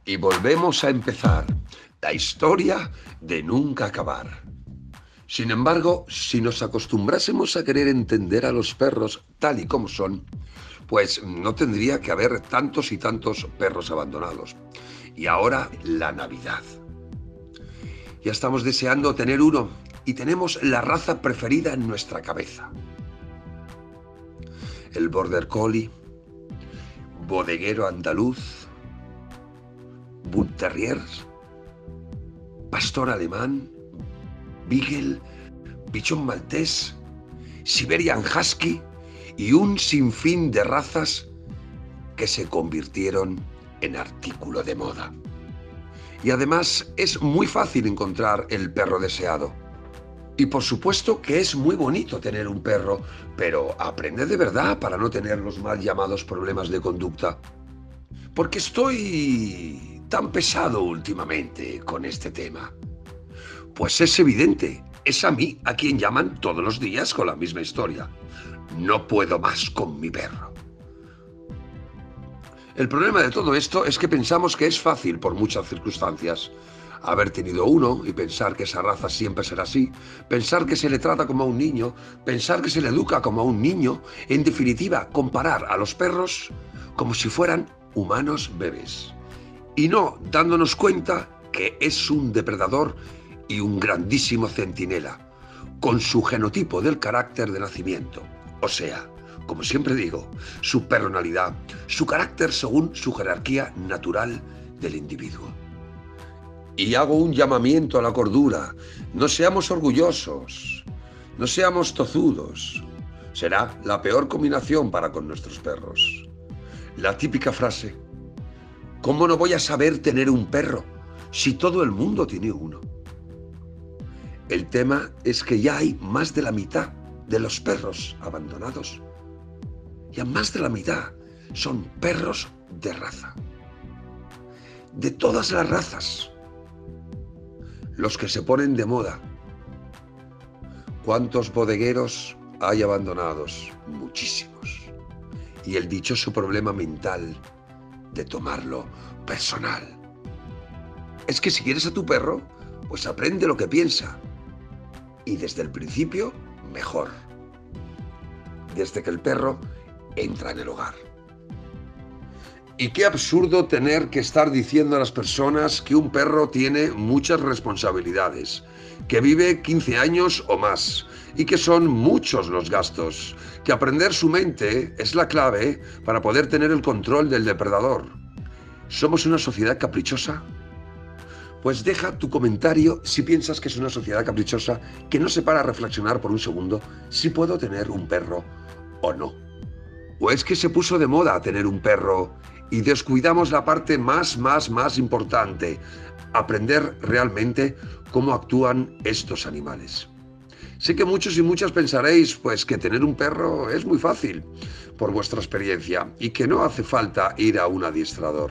Y volvemos a empezar la historia de nunca acabar. Sin embargo, si nos acostumbrásemos a querer entender a los perros tal y como son, pues no tendría que haber tantos y tantos perros abandonados. Y ahora la Navidad. Ya estamos deseando tener uno y tenemos la raza preferida en nuestra cabeza. El Border Collie, bodeguero andaluz, Bull Terrier, pastor alemán, Beagle, pichón maltés, Siberian Husky y un sinfín de razas que se convirtieron en artículo de moda. Y además es muy fácil encontrar el perro deseado. Y por supuesto que es muy bonito tener un perro, pero aprende de verdad para no tener los mal llamados problemas de conducta. Porque estoy tan pesado últimamente con este tema. Pues es evidente, es a mí a quien llaman todos los días con la misma historia. No puedo más con mi perro. El problema de todo esto es que pensamos que es fácil por muchas circunstancias. Haber tenido uno y pensar que esa raza siempre será así, pensar que se le trata como a un niño, pensar que se le educa como a un niño, en definitiva, comparar a los perros como si fueran humanos bebés. Y no dándonos cuenta que es un depredador y un grandísimo centinela, con su genotipo del carácter de nacimiento, o sea, como siempre digo, su personalidad, su carácter según su jerarquía natural del individuo. Y hago un llamamiento a la cordura, no seamos orgullosos, no seamos tozudos, será la peor combinación para con nuestros perros. La típica frase, ¿cómo no voy a saber tener un perro si todo el mundo tiene uno? El tema es que ya hay más de la mitad de los perros abandonados. Ya más de la mitad son perros de raza. De todas las razas. Los que se ponen de moda. ¿Cuántos bodegueros hay abandonados? Muchísimos. Y el dichoso problema mental de tomarlo personal. Es que si quieres a tu perro, pues aprende lo que piensa. Y desde el principio, mejor. Desde que el perro entra en el hogar. Y qué absurdo tener que estar diciendo a las personas que un perro tiene muchas responsabilidades, que vive 15 años o más, y que son muchos los gastos, que aprender su mente es la clave para poder tener el control del depredador. ¿Somos una sociedad caprichosa? Pues deja tu comentario si piensas que es una sociedad caprichosa que no se para a reflexionar por un segundo si puedo tener un perro o no. ¿O es que se puso de moda tener un perro y descuidamos la parte más importante, aprender realmente cómo actúan estos animales? Sé que muchos y muchas pensaréis pues que tener un perro es muy fácil por vuestra experiencia y que no hace falta ir a un adiestrador.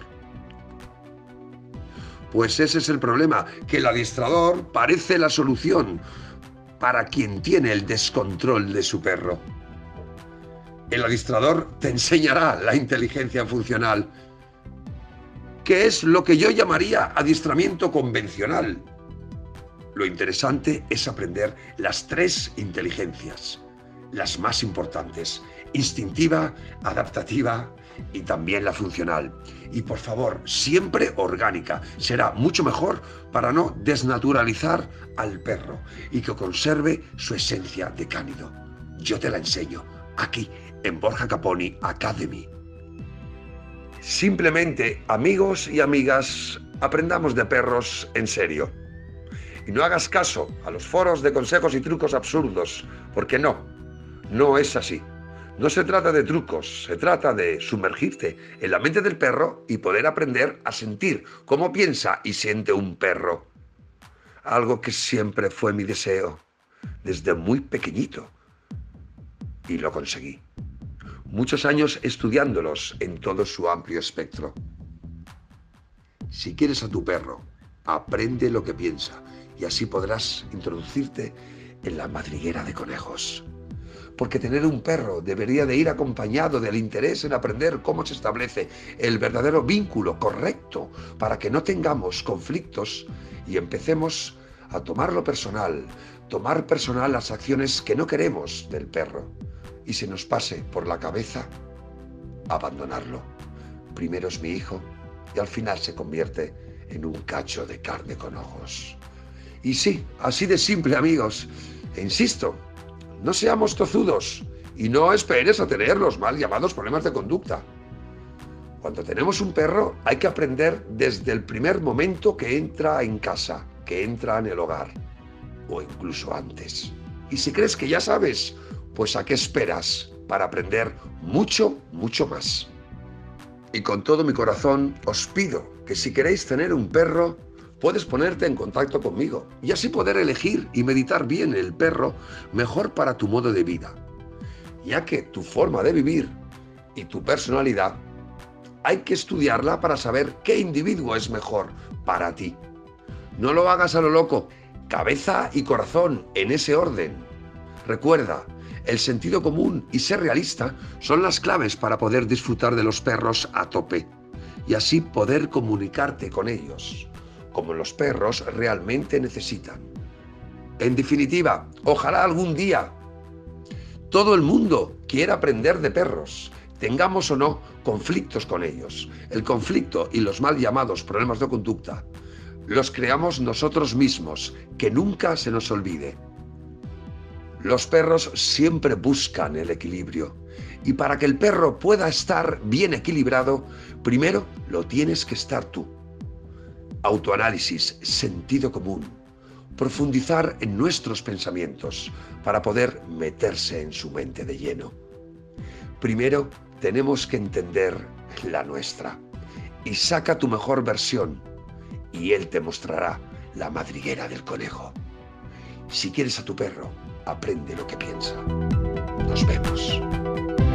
Pues ese es el problema, que el adiestrador parece la solución para quien tiene el descontrol de su perro. El adiestrador te enseñará la inteligencia funcional, que es lo que yo llamaría adiestramiento convencional. Lo interesante es aprender las 3 inteligencias, las más importantes: instintiva, adaptativa y también la funcional. Y por favor, siempre orgánica. Será mucho mejor para no desnaturalizar al perro y que conserve su esencia de cánido. Yo te la enseño aquí en Borja Caponi Academy. Simplemente, amigos y amigas, aprendamos de perros en serio. Y no hagas caso a los foros de consejos y trucos absurdos, porque no es así. No se trata de trucos, se trata de sumergirte en la mente del perro y poder aprender a sentir cómo piensa y siente un perro. Algo que siempre fue mi deseo, desde muy pequeñito. Y lo conseguí. Muchos años estudiándolos en todo su amplio espectro. Si quieres a tu perro, aprende lo que piensa y así podrás introducirte en la madriguera de conejos. porque tener un perro debería de ir acompañado del interés en aprender cómo se establece el verdadero vínculo correcto para que no tengamos conflictos y empecemos a tomarlo personal, tomar personal las acciones que no queremos del perro y se nos pase por la cabeza abandonarlo. Primero es mi hijo y al final se convierte en un cacho de carne con ojos. Y sí, así de simple, amigos. E insisto, no seamos tozudos y no esperes a tener los mal llamados problemas de conducta. Cuando tenemos un perro hay que aprender desde el primer momento que entra en casa, que entra en el hogar, o incluso antes. Y si crees que ya sabes, pues ¿a qué esperas para aprender mucho, mucho más? Y con todo mi corazón os pido que si queréis tener un perro, puedes ponerte en contacto conmigo y así poder elegir y meditar bien el perro mejor para tu modo de vida, ya que tu forma de vivir y tu personalidad hay que estudiarla para saber qué individuo es mejor para ti. No lo hagas a lo loco, cabeza y corazón en ese orden. Recuerda, el sentido común y ser realista son las claves para poder disfrutar de los perros a tope y así poder comunicarte con ellos, como los perros realmente necesitan. En definitiva, ojalá algún día todo el mundo quiera aprender de perros, tengamos o no conflictos con ellos. El conflicto y los mal llamados problemas de conducta los creamos nosotros mismos, que nunca se nos olvide. Los perros siempre buscan el equilibrio y para que el perro pueda estar bien equilibrado, primero lo tienes que estar tú. Autoanálisis, sentido común, profundizar en nuestros pensamientos para poder meterse en su mente de lleno. Primero tenemos que entender la nuestra y saca tu mejor versión y él te mostrará la madriguera del conejo. Si quieres a tu perro, aprende lo que piensa. Nos vemos.